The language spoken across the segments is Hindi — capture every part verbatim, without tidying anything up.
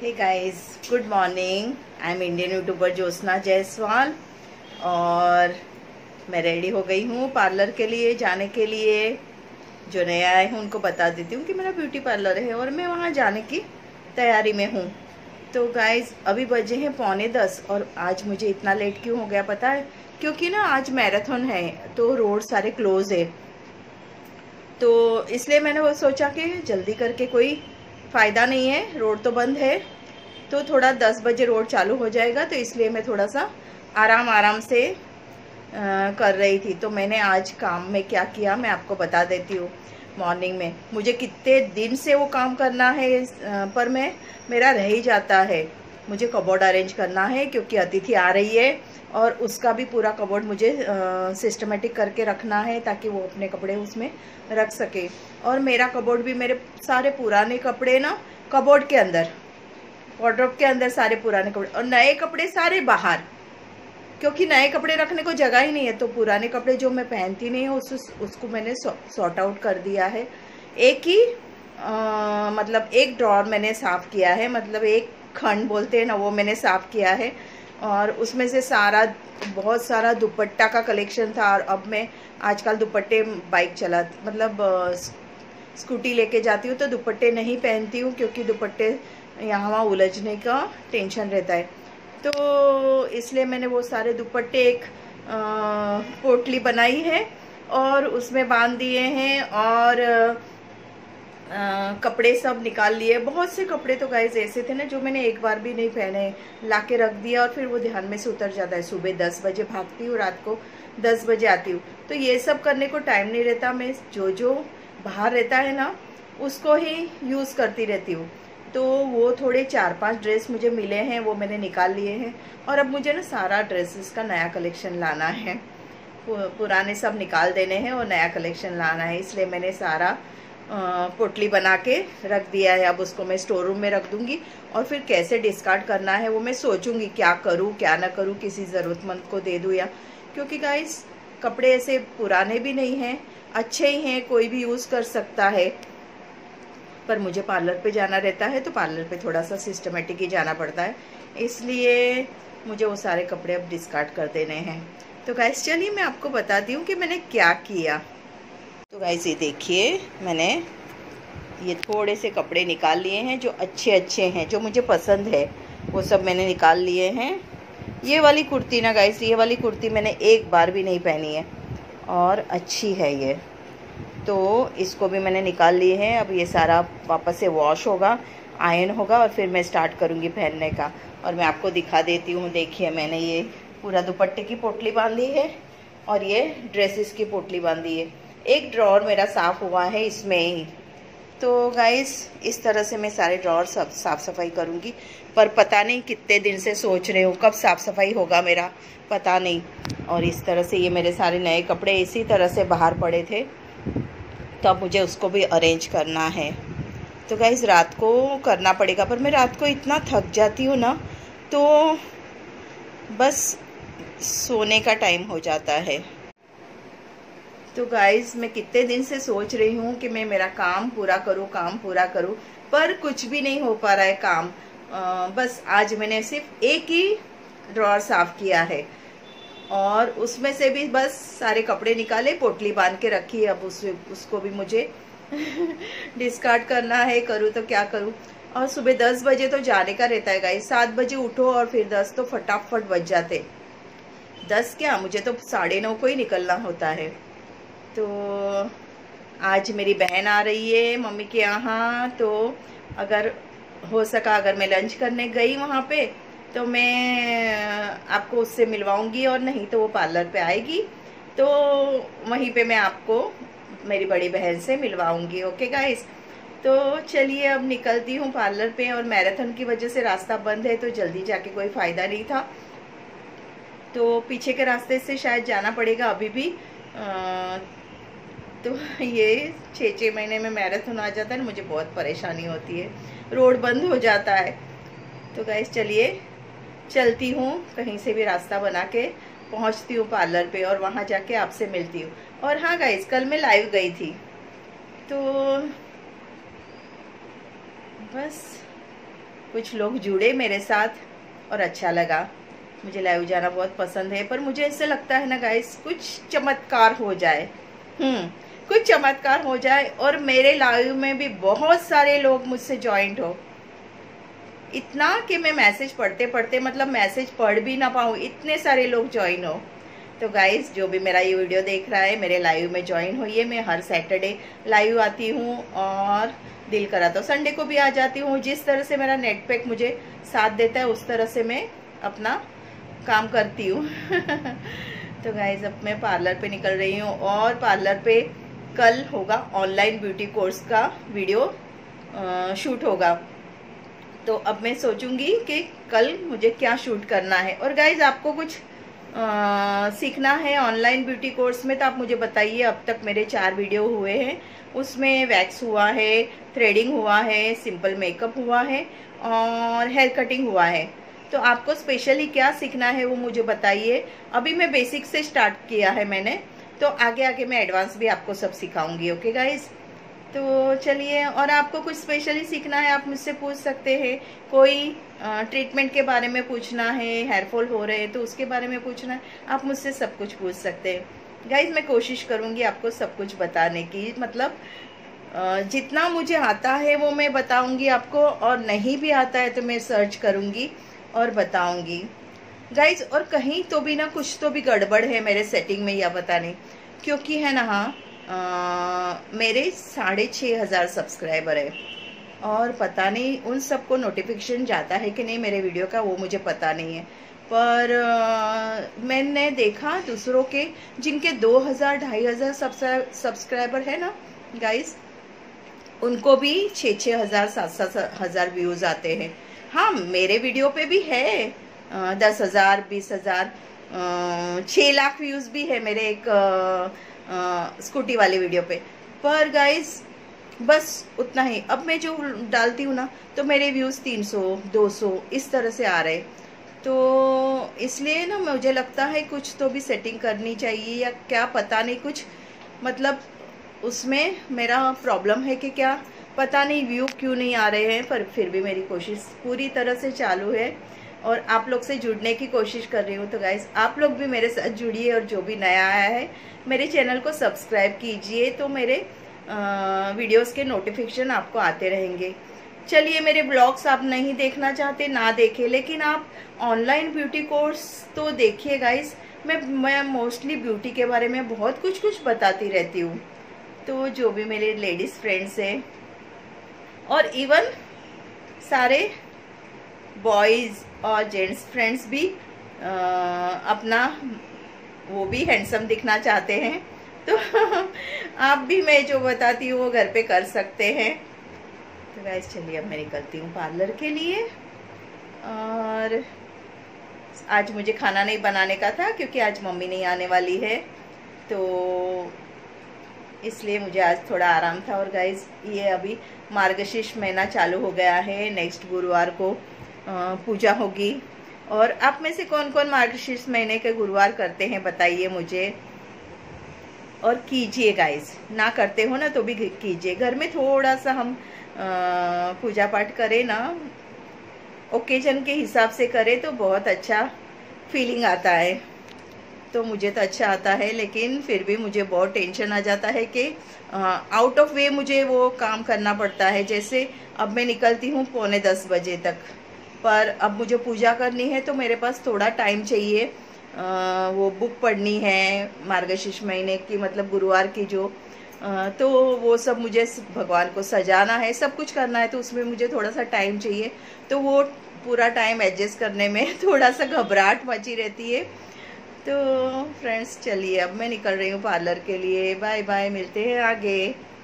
Hey guys, good morning. I am Indian YouTuber Jyotsna Jaiswal और मैं रेडी हो गई हूँ पार्लर के लिए जाने के लिए। जो नए आए हैं उनको बता देती हूँ कि मेरा ब्यूटी पार्लर है और मैं वहाँ जाने की तैयारी में हूँ। तो गाइस अभी बजे हैं पौने दस और आज मुझे इतना लेट क्यों हो गया पता है? क्योंकि ना आज मैराथन है तो रोड सारे क्लोज है, तो इसलिए मैंने वो सोचा कि जल्दी करके कोई फ़ायदा नहीं है, रोड तो बंद है। तो थोड़ा दस बजे रोड चालू हो जाएगा, तो इसलिए मैं थोड़ा सा आराम आराम से आ, कर रही थी। तो मैंने आज काम में क्या किया मैं आपको बता देती हूँ। मॉर्निंग में मुझे कितने दिन से वो काम करना है, आ, पर मैं मेरा रह ही जाता है। मुझे कबोर्ड अरेंज करना है क्योंकि अतिथि आ रही है और उसका भी पूरा कबोर्ड मुझे सिस्टमेटिक करके रखना है ताकि वो अपने कपड़े उसमें रख सके। और मेरा कबोर्ड भी, मेरे सारे पुराने कपड़े ना कबोर्ड के अंदर, वार्डरोब के अंदर सारे पुराने कपड़े, और नए कपड़े सारे बाहर, क्योंकि नए कपड़े रखने को जगह ही नहीं है। तो पुराने कपड़े जो मैं पहनती नहीं हूँ उस, उसको मैंने सॉर्ट आउट कर दिया है। एक ही आ, मतलब एक ड्रॉर मैंने साफ़ किया है, मतलब एक खंड बोलते हैं ना, वो मैंने साफ़ किया है। और उसमें से सारा, बहुत सारा दुपट्टा का कलेक्शन था। और अब मैं आजकल दुपट्टे बाइक चला मतलब स्कूटी लेके जाती हूँ तो दुपट्टे नहीं पहनती हूँ, क्योंकि दुपट्टे यहाँ वहाँ उलझने का टेंशन रहता है। तो इसलिए मैंने वो सारे दुपट्टे एक आ, पोटली बनाई है और उसमें बांध दिए हैं और आ, कपड़े सब निकाल लिए। बहुत से कपड़े तो गाइस ऐसे थे ना जो मैंने एक बार भी नहीं पहने, लाके रख दिया और फिर वो ध्यान में से उतर जाता है। सुबह दस बजे भागती हूँ, रात को दस बजे आती हूँ, तो ये सब करने को टाइम नहीं रहता। मैं जो जो बाहर रहता है ना उसको ही यूज़ करती रहती हूँ। तो वो थोड़े चार पांच ड्रेस मुझे मिले हैं, वो मैंने निकाल लिए हैं। और अब मुझे ना सारा ड्रेसेस का नया कलेक्शन लाना है, पुराने सब निकाल देने हैं और नया कलेक्शन लाना है। इसलिए मैंने सारा पोटली बना के रख दिया है। अब उसको मैं स्टोर रूम में रख दूंगी और फिर कैसे डिस्कार्ड करना है वो मैं सोचूंगी, क्या करूँ क्या ना करूँ, किसी ज़रूरतमंद को दे दूँ या, क्योंकि गाइस कपड़े ऐसे पुराने भी नहीं हैं, अच्छे ही हैं, कोई भी यूज़ कर सकता है। पर मुझे पार्लर पे जाना रहता है तो पार्लर पे थोड़ा सा सिस्टमेटिक ही जाना पड़ता है, इसलिए मुझे वो सारे कपड़े अब डिस्कार्ड कर देने हैं। तो गाइस चलिए मैं आपको बताती हूँ कि मैंने क्या किया। तो गाइस ये देखिए, मैंने ये थोड़े से कपड़े निकाल लिए हैं जो अच्छे अच्छे हैं, जो मुझे पसंद है वो सब मैंने निकाल लिए हैं। ये वाली कुर्ती ना गाइस, ये वाली कुर्ती मैंने एक बार भी नहीं पहनी है और अच्छी है ये, तो इसको भी मैंने निकाल लिए हैं। अब ये सारा वापस से वॉश होगा, आयरन होगा और फिर मैं स्टार्ट करूँगी पहनने का। और मैं आपको दिखा देती हूँ, देखिए मैंने ये पूरा दुपट्टे की पोटली बांध ली है और ये ड्रेसेस की पोटली बांधी है। एक ड्रॉर मेरा साफ़ हुआ है इसमें ही। तो गाइस इस तरह से मैं सारे ड्रॉर सब साफ़ सफाई करूँगी, पर पता नहीं कितने दिन से सोच रही हूँ कब साफ़ सफाई होगा मेरा, पता नहीं। और इस तरह से ये मेरे सारे नए कपड़े इसी तरह से बाहर पड़े थे, तो अब मुझे उसको भी अरेंज करना है। तो गाइस रात को करना पड़ेगा, पर मैं रात को इतना थक जाती हूँ ना, तो बस सोने का टाइम हो जाता है। तो गाइस मैं कितने दिन से सोच रही हूँ कि मैं मेरा काम पूरा करूँ, काम पूरा करूँ, पर कुछ भी नहीं हो पा रहा है काम। आ, बस आज मैंने सिर्फ एक ही ड्रॉर साफ़ किया है और उसमें से भी बस सारे कपड़े निकाले, पोटली बांध के रखी। अब उस उसको भी मुझे डिस्कार्ड करना है, करूँ तो क्या करूँ। और सुबह दस बजे तो जाने का रहता है गाइस, सात बजे उठो और फिर दस तो फटाफट बज जाते। दस क्या, मुझे तो साढ़े नौ को ही निकलना होता है। तो आज मेरी बहन आ रही है मम्मी के यहाँ, तो अगर हो सका, अगर मैं लंच करने गई वहाँ पे तो मैं आपको उससे मिलवाऊंगी, और नहीं तो वो पार्लर पे आएगी तो वहीं पे मैं आपको मेरी बड़ी बहन से मिलवाऊंगी। ओके गाइस, तो चलिए अब निकलती हूँ पार्लर पे। और मैराथन की वजह से रास्ता बंद है तो जल्दी जाके कोई फ़ायदा नहीं था, तो पीछे के रास्ते से शायद जाना पड़ेगा अभी भी। आ, तो ये छः छः महीने में मैराथन आ जाता है ना, मुझे बहुत परेशानी होती है, रोड बंद हो जाता है। तो गाइस चलिए चलती हूँ, कहीं से भी रास्ता बना के पहुँचती हूँ पार्लर पे और वहाँ जाके आपसे मिलती हूँ। और हाँ गाइस, कल मैं लाइव गई थी, तो बस कुछ लोग जुड़े मेरे साथ और अच्छा लगा। मुझे लाइव जाना बहुत पसंद है, पर मुझे ऐसे लगता है ना गाइस, कुछ चमत्कार हो जाए, हम्म कुछ चमत्कार हो जाए और मेरे लाइव में भी बहुत सारे लोग मुझसे ज्वाइंट हो, इतना कि मैं मैसेज पढ़ते पढ़ते मतलब मैसेज पढ़ भी ना पाऊँ, इतने सारे लोग ज्वाइन हो। तो गाइस, जो भी मेरा ये वीडियो देख रहा है, मेरे लाइव में ज्वाइन होइए। मैं हर सैटरडे लाइव आती हूँ और दिल करा तो संडे को भी आ जाती हूँ। जिस तरह से मेरा नेट पैक मुझे साथ देता है उस तरह से मैं अपना काम करती हूँ। तो गाइस, अब मैं पार्लर पे निकल रही हूँ और पार्लर पे कल होगा ऑनलाइन ब्यूटी कोर्स का वीडियो आ, शूट होगा। तो अब मैं सोचूंगी कि कल मुझे क्या शूट करना है। और गाइज, आपको कुछ आ, सीखना है ऑनलाइन ब्यूटी कोर्स में तो आप मुझे बताइए। अब तक मेरे चार वीडियो हुए हैं, उसमें वैक्स हुआ है, थ्रेडिंग हुआ है, सिंपल मेकअप हुआ है और हेयर कटिंग हुआ है। तो आपको स्पेशली क्या सीखना है वो मुझे बताइए। अभी मैं बेसिक से स्टार्ट किया है मैंने, तो आगे आगे मैं एडवांस भी आपको सब सिखाऊंगी। ओके गाइज, तो चलिए। और आपको कुछ स्पेशली सीखना है आप मुझसे पूछ सकते हैं। कोई ट्रीटमेंट के बारे में पूछना है, हेयर फॉल हो रहे हैं तो उसके बारे में पूछना है, आप मुझसे सब कुछ पूछ सकते हैं। गाइज, मैं कोशिश करूंगी आपको सब कुछ बताने की, मतलब जितना मुझे आता है वो मैं बताऊंगी आपको, और नहीं भी आता है तो मैं सर्च करूंगी और बताऊंगी। गाइज, और कहीं तो भी ना कुछ तो भी गड़बड़ है मेरे सेटिंग में, या पता नहीं, क्योंकि है ना, हाँ Uh, मेरे साढ़े छः हज़ार सब्सक्राइबर है और पता नहीं उन सबको नोटिफिकेशन जाता है कि नहीं मेरे वीडियो का, वो मुझे पता नहीं है। पर uh, मैंने देखा दूसरों के जिनके दो हज़ार ढाई हज़ार सब्सक्राइबर है ना गाइस, उनको भी छः छः हज़ार सात सात हज़ार व्यूज़ आते हैं। हाँ, मेरे वीडियो पे भी है uh, दस हज़ार बीस हज़ार छः लाख व्यूज़ भी है मेरे एक uh, स्कूटी वाले वीडियो पे। पर गाइस, बस उतना ही। अब मैं जो डालती हूँ ना तो मेरे व्यूज़ तीन सौ दो सौ इस तरह से आ रहे, तो इसलिए ना मुझे लगता है कुछ तो भी सेटिंग करनी चाहिए, या क्या पता नहीं, कुछ मतलब उसमें मेरा प्रॉब्लम है कि क्या पता नहीं, व्यू क्यों नहीं आ रहे हैं। पर फिर भी मेरी कोशिश पूरी तरह से चालू है और आप लोग से जुड़ने की कोशिश कर रही हूँ। तो गाइस, आप लोग भी मेरे साथ जुड़िए और जो भी नया आया है मेरे चैनल को सब्सक्राइब कीजिए, तो मेरे आ, वीडियोस के नोटिफिकेशन आपको आते रहेंगे। चलिए, मेरे ब्लॉग्स आप नहीं देखना चाहते ना देखें, लेकिन आप ऑनलाइन ब्यूटी कोर्स तो देखिए गाइस। मैं मैं मोस्टली ब्यूटी के बारे में बहुत कुछ कुछ बताती रहती हूँ। तो जो भी मेरे लेडीज़ फ्रेंड्स हैं और इवन सारे बॉयज़ और जेंट्स फ्रेंड्स भी आ, अपना वो भी हैंडसम दिखना चाहते हैं, तो आप भी मैं जो बताती हूँ वो घर पे कर सकते हैं। तो गाइस, चलिए अब मैं निकलती हूँ पार्लर के लिए। और आज मुझे खाना नहीं बनाने का था क्योंकि आज मम्मी नहीं आने वाली है, तो इसलिए मुझे आज थोड़ा आराम था। और गाइस, ये अभी मार्गशीर्ष महीना चालू हो गया है, नेक्स्ट गुरुवार को पूजा होगी। और आप में से कौन कौन मार्गशीर्ष महीने के गुरुवार करते हैं बताइए मुझे, और कीजिए गाइस। ना करते हो ना तो भी कीजिए। घर में थोड़ा सा हम पूजा पाठ करें ना, ओकेजन के हिसाब से करें तो बहुत अच्छा फीलिंग आता है। तो मुझे तो अच्छा आता है, लेकिन फिर भी मुझे बहुत टेंशन आ जाता है कि आउट ऑफ वे मुझे वो काम करना पड़ता है। जैसे अब मैं निकलती हूँ पौने दस बजे तक, पर अब मुझे पूजा करनी है तो मेरे पास थोड़ा टाइम चाहिए। आ, वो बुक पढ़नी है मार्गशीर्ष महीने की, मतलब गुरुवार की जो, आ, तो वो सब मुझे भगवान को सजाना है, सब कुछ करना है, तो उसमें मुझे थोड़ा सा टाइम चाहिए। तो वो पूरा टाइम एडजस्ट करने में थोड़ा सा घबराहट मची रहती है। तो फ्रेंड्स, चलिए अब मैं निकल रही हूँ पार्लर के लिए। बाय बाय, मिलते हैं आगे।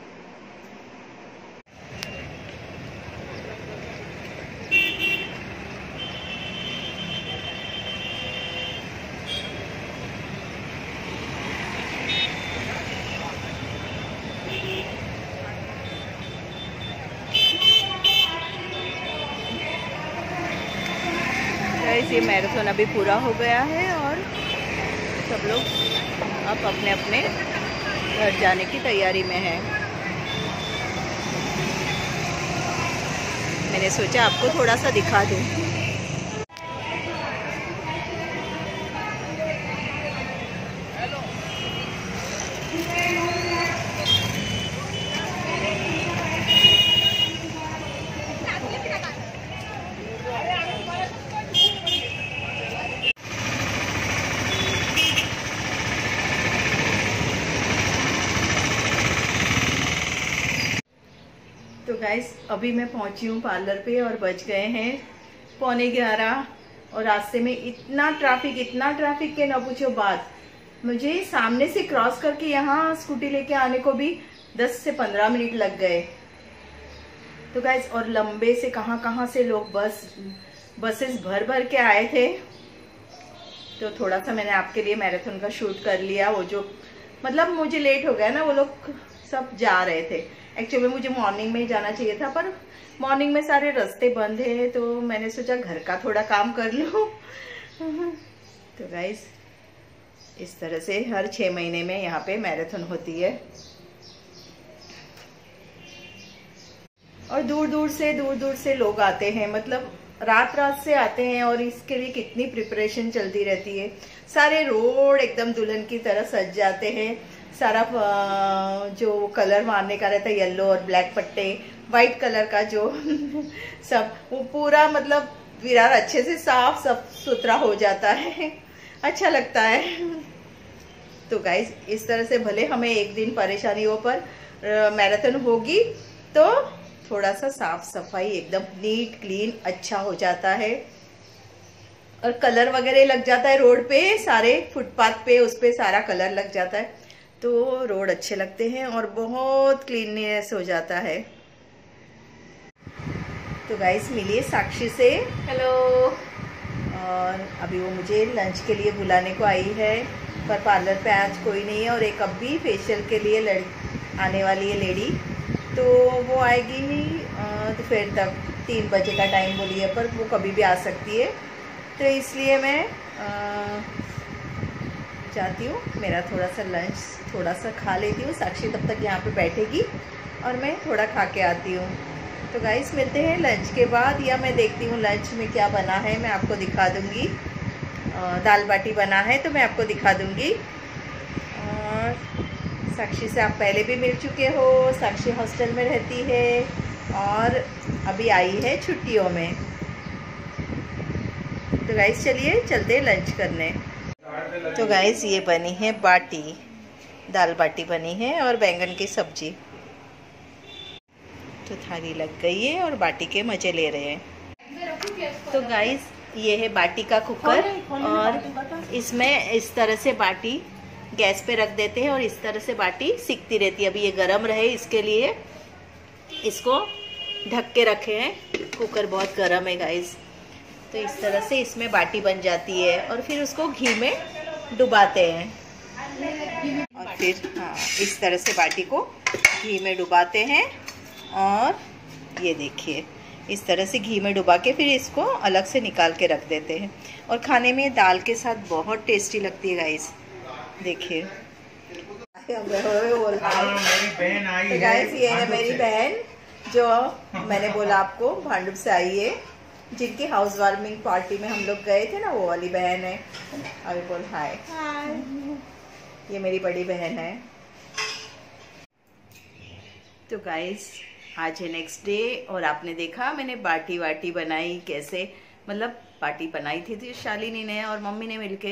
ये मैराथन अभी पूरा हो गया है और सब लोग अब अपने अपने घर जाने की तैयारी में हैं। मैंने सोचा आपको थोड़ा सा दिखा दूँ। तो गाइस अभी मैं पहुंची हूँ पार्लर पे और बज गए हैं पौने ग्यारह और रास्ते में इतना ट्रैफिक इतना ट्रैफिक के ना पूछो बात। मुझे सामने से क्रॉस करके यहाँ स्कूटी लेके आने को भी दस से पंद्रह मिनट लग गए। तो गाइस और लंबे से कहाँ कहाँ से लोग बस बसेस भर भर के आए थे। तो थोड़ा सा मैंने आपके लिए मैराथन का शूट कर लिया। वो जो मतलब मुझे लेट हो गया ना, वो लोग सब जा रहे थे। एक्चुअली मुझे मॉर्निंग में ही जाना चाहिए था, पर मॉर्निंग में सारे रास्ते बंद है, तो मैंने सोचा घर का थोड़ा काम कर लूं। तो गाइस इस तरह से हर छः महीने में यहाँ पे मैराथन होती है और दूर दूर से दूर दूर से लोग आते हैं, मतलब रात रात से आते हैं। और इसके लिए कितनी प्रिपरेशन चलती रहती है। सारे रोड एकदम दुल्हन की तरह सज जाते हैं। सारा जो कलर मारने का रहता है, येलो और ब्लैक पट्टे, वाइट कलर का जो सब वो पूरा मतलब विरार अच्छे से साफ सब सुथरा हो जाता है, अच्छा लगता है। तो गाइस इस तरह से भले हमें एक दिन परेशानियों पर मैराथन होगी तो थोड़ा सा साफ सफाई एकदम नीट क्लीन अच्छा हो जाता है और कलर वगैरह लग जाता है रोड पे, सारे फुटपाथ पे उस पे सारा कलर लग जाता है, तो रोड अच्छे लगते हैं और बहुत क्लीननेस हो जाता है। तो गाइस मिलिए साक्षी से। हेलो। और अभी वो मुझे लंच के लिए बुलाने को आई है, पर पार्लर पे आज कोई नहीं है और एक अब भी फेशियल के लिए लड़ आने वाली है लेडी, तो वो आएगी दोपहर तक, तीन बजे का टाइम बोली है, पर वो कभी भी आ सकती है। तो इसलिए मैं आ, जाती हूँ, मेरा थोड़ा सा लंच थोड़ा सा खा लेती हूँ। साक्षी तब तक यहाँ पे बैठेगी और मैं थोड़ा खा के आती हूँ। तो गाइस मिलते हैं लंच के बाद, या मैं देखती हूँ लंच में क्या बना है, मैं आपको दिखा दूँगी। दाल बाटी बना है तो मैं आपको दिखा दूँगी। और साक्षी से आप पहले भी मिल चुके हो। साक्षी हॉस्टल में रहती है और अभी आई है छुट्टियों में। तो गाइस चलिए चलते लंच करने। तो गाइस ये बनी है बाटी, दाल बाटी बनी है और बैंगन की सब्जी। तो थाली लग गई है और बाटी के मजे ले रहे हैं। तो गाइस ये है बाटी का कुकर और इसमें इस तरह से बाटी गैस पे रख देते हैं और इस तरह से बाटी सिकती रहती है। अभी ये गरम रहे इसके लिए इसको ढक के रखे हैं। कुकर बहुत गरम है गाइस। तो इस तरह से इसमें बाटी बन जाती है और फिर उसको घी में डुबाते हैं और फिर हाँ इस तरह से बाटी को घी में डुबाते हैं। और ये देखिए इस तरह से घी में डुबा के फिर इसको अलग से निकाल के रख देते हैं और खाने में दाल के साथ बहुत टेस्टी लगती है गाइस। देखिए तो गाइस ये है मेरी बहन जो मैंने बोला आपको भांडुप से आई है, जिनकी हाउस वार्मिंग पार्टी में हम लोग गए थे ना, वो वाली बहन है। अभी बोल हाय। ये मेरी बड़ी बहन है। तो गाइस आज है नेक्स्ट डे और आपने देखा मैंने बाटी वाटी बनाई कैसे, मतलब बाटी बनाई थी तो शालिनी ने और मम्मी ने मिलके,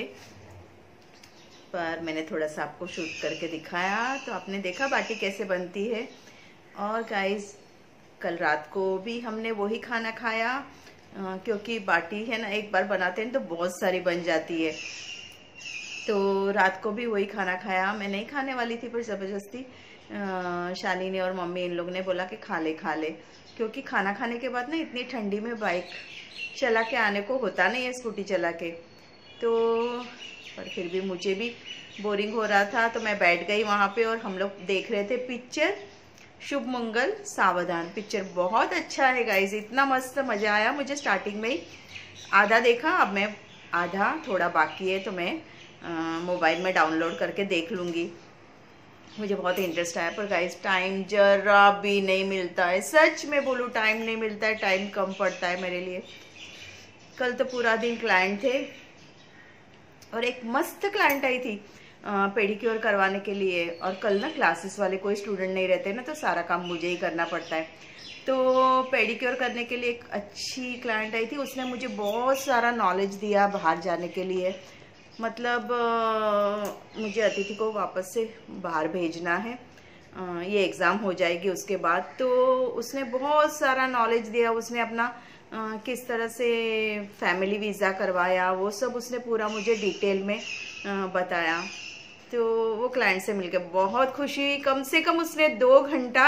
पर मैंने थोड़ा सा आपको शूट करके दिखाया तो आपने देखा बाटी कैसे बनती है। और गाइस कल रात को भी हमने वही खाना खाया, आ, क्योंकि बाटी है ना एक बार बनाते हैं तो बहुत सारी बन जाती है, तो रात को भी वही खाना खाया। मैं नहीं खाने वाली थी पर ज़बरदस्ती शालिनी और मम्मी इन लोग ने बोला कि खा ले खा ले, क्योंकि खाना खाने के बाद ना इतनी ठंडी में बाइक चला के आने को होता नहीं है, स्कूटी चला के। तो पर फिर भी मुझे भी बोरिंग हो रहा था तो मैं बैठ गई वहाँ पे और हम लोग देख रहे थे पिक्चर शुभ मंगल सावधान। पिक्चर बहुत अच्छा है गाइज, इतना मस्त मज़ा आया मुझे। स्टार्टिंग में ही आधा देखा, अब मैं आधा थोड़ा बाकी है तो मैं मोबाइल में डाउनलोड करके देख लूँगी। मुझे बहुत इंटरेस्ट आया, पर गाइस टाइम जरा भी नहीं मिलता है, सच में बोलूँ टाइम नहीं मिलता है, टाइम कम पड़ता है मेरे लिए। कल तो पूरा दिन क्लाइंट थे और एक मस्त क्लाइंट आई थी पेडिक्योर करवाने के लिए, और कल ना क्लासेस वाले कोई स्टूडेंट नहीं रहते ना, तो सारा काम मुझे ही करना पड़ता है। तो पेडिक्योर करने के लिए एक अच्छी क्लाइंट आई थी, उसने मुझे बहुत सारा नॉलेज दिया बाहर जाने के लिए। मतलब मुझे अतिथि को वापस से बाहर भेजना है, ये एग्ज़ाम हो जाएगी उसके बाद, तो उसने बहुत सारा नॉलेज दिया। उसने अपना किस तरह से फैमिली वीज़ा करवाया, वो सब उसने पूरा मुझे डिटेल में बताया। तो वो क्लाइंट से मिलकर बहुत खुशी हुई। कम से कम उसने दो घंटा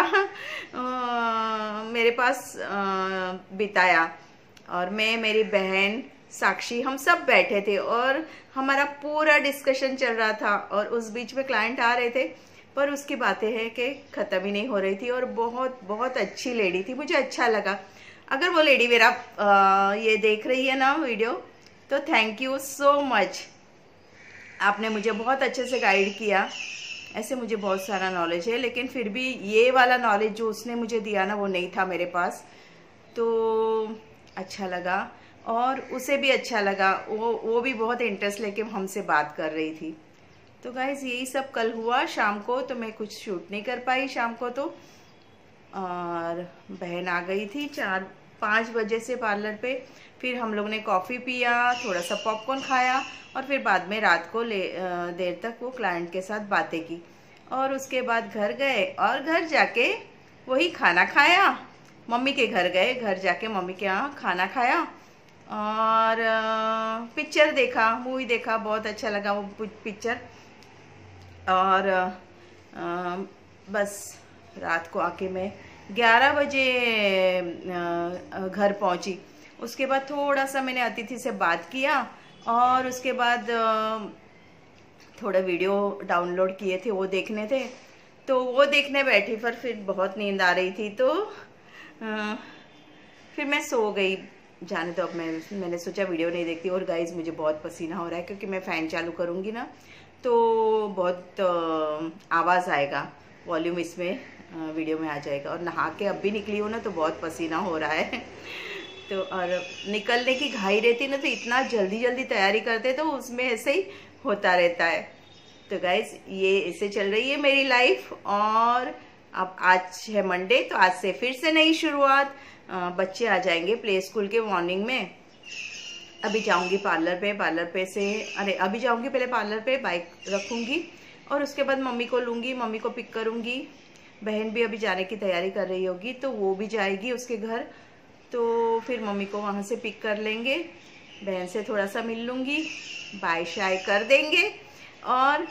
मेरे पास बिताया, और मैं, मेरी बहन साक्षी, हम सब बैठे थे और हमारा पूरा डिस्कशन चल रहा था। और उस बीच में क्लाइंट आ रहे थे, पर उसकी बातें हैं कि ख़त्म ही नहीं हो रही थी, और बहुत बहुत अच्छी लेडी थी, मुझे अच्छा लगा। अगर वो लेडी मेरा आ, ये देख रही है ना वीडियो, तो थैंक यू सो मच, आपने मुझे बहुत अच्छे से गाइड किया। ऐसे मुझे बहुत सारा नॉलेज है, लेकिन फिर भी ये वाला नॉलेज जो उसने मुझे दिया ना, वो नहीं था मेरे पास, तो अच्छा लगा। और उसे भी अच्छा लगा, वो वो भी बहुत इंटरेस्ट लेके हमसे बात कर रही थी। तो गाइज यही सब कल हुआ शाम को, तो मैं कुछ शूट नहीं कर पाई शाम को तो। और बहन आ गई थी चार पाँच बजे से पार्लर पे, फिर हम लोग ने कॉफ़ी पिया, थोड़ा सा पॉपकॉर्न खाया, और फिर बाद में रात को ले देर तक वो क्लाइंट के साथ बातें की। और उसके बाद घर गए, और घर जाके वही खाना खाया, मम्मी के घर गए, घर जाके मम्मी के यहाँ खाना खाया, और पिक्चर देखा, मूवी देखा, बहुत अच्छा लगा वो पिक्चर। और आ, बस रात को आके मैं ग्यारह बजे घर पहुंची। उसके बाद थोड़ा सा मैंने अतिथि से बात किया, और उसके बाद थोड़ा वीडियो डाउनलोड किए थे, वो देखने थे, तो वो देखने बैठी, पर फिर बहुत नींद आ रही थी, तो आ, फिर मैं सो गई। जाने तो अब मैं मैंने सोचा वीडियो नहीं देखती। और गाइज मुझे बहुत पसीना हो रहा है, क्योंकि मैं फ़ैन चालू करूँगी ना तो बहुत आवाज़ आएगा, वॉल्यूम इसमें वीडियो में आ जाएगा। और नहा के अब भी निकली हूँ ना, तो बहुत पसीना हो रहा है। तो और निकलने की घाई रहती ना, तो इतना जल्दी जल्दी तैयारी करते, तो उसमें ऐसे ही होता रहता है। तो गाइज ये ऐसे चल रही है मेरी लाइफ। और अब आज है मंडे, तो आज से फिर से नई शुरुआत। बच्चे आ जाएंगे प्ले स्कूल के मॉर्निंग में। अभी जाऊंगी पार्लर पे, पार्लर पे से अरे अभी जाऊंगी पहले पार्लर पे, बाइक रखूंगी, और उसके बाद मम्मी को लूँगी, मम्मी को पिक करूँगी। बहन भी अभी जाने की तैयारी कर रही होगी, तो वो भी जाएगी उसके घर, तो फिर मम्मी को वहाँ से पिक कर लेंगे, बहन से थोड़ा सा मिल लूँगी, बाय शाय कर देंगे, और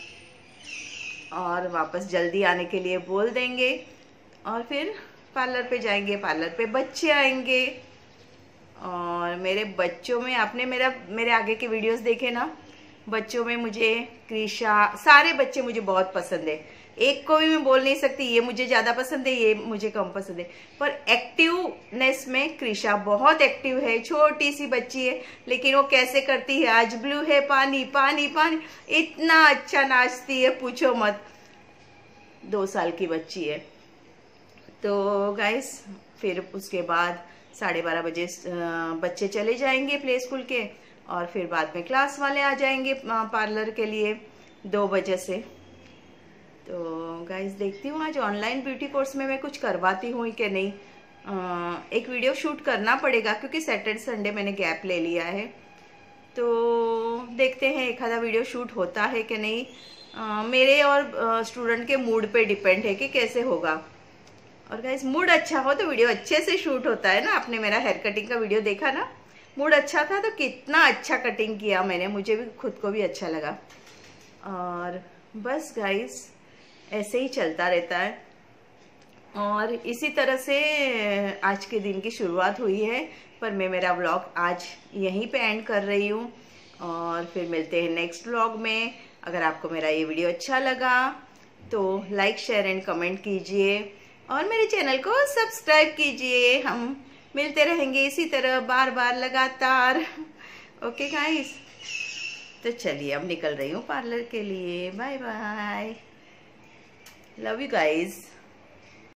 और वापस जल्दी आने के लिए बोल देंगे, और फिर पार्लर पे जाएंगे। पार्लर पे बच्चे आएंगे, और मेरे बच्चों में आपने मेरा मेरे आगे के वीडियोस देखे ना, बच्चों में मुझे क्रिशा, सारे बच्चे मुझे बहुत पसंद है। एक को भी मैं बोल नहीं सकती ये मुझे ज़्यादा पसंद है, ये मुझे कम पसंद है, पर एक्टिवनेस में क्रिशा बहुत एक्टिव है। छोटी सी बच्ची है, लेकिन वो कैसे करती है, आज ब्लू है पानी पानी पानी, इतना अच्छा नाचती है, पूछो मत। दो साल की बच्ची है। तो गाइस फिर उसके बाद साढ़े बारह बजे बच्चे चले जाएंगे प्ले स्कूल के, और फिर बाद में क्लास वाले आ जाएंगे पार्लर के लिए दो बजे से। तो गाइस देखती हूँ आज ऑनलाइन ब्यूटी कोर्स में मैं कुछ करवाती हूँ कि नहीं। आ, एक वीडियो शूट करना पड़ेगा, क्योंकि सैटरडे संडे मैंने गैप ले लिया है, तो देखते हैं एक आधा वीडियो शूट होता है कि नहीं। आ, मेरे और स्टूडेंट के मूड पे डिपेंड है कि कैसे होगा। और गाइस मूड अच्छा हो तो वीडियो अच्छे से शूट होता है ना। आपने मेरा हेयर कटिंग का वीडियो देखा ना, मूड अच्छा था तो कितना अच्छा कटिंग किया मैंने, मुझे भी खुद को भी अच्छा लगा। और बस गाइस ऐसे ही चलता रहता है, और इसी तरह से आज के दिन की शुरुआत हुई है। पर मैं मेरा व्लॉग आज यहीं पे एंड कर रही हूँ, और फिर मिलते हैं नेक्स्ट व्लॉग में। अगर आपको मेरा ये वीडियो अच्छा लगा तो लाइक शेयर एंड कमेंट कीजिए, और मेरे चैनल को सब्सक्राइब कीजिए। हम मिलते रहेंगे इसी तरह बार बार लगातार। ओके गाइस, तो चलिए अब निकल रही हूँ पार्लर के लिए। Bye bye. Love you guys.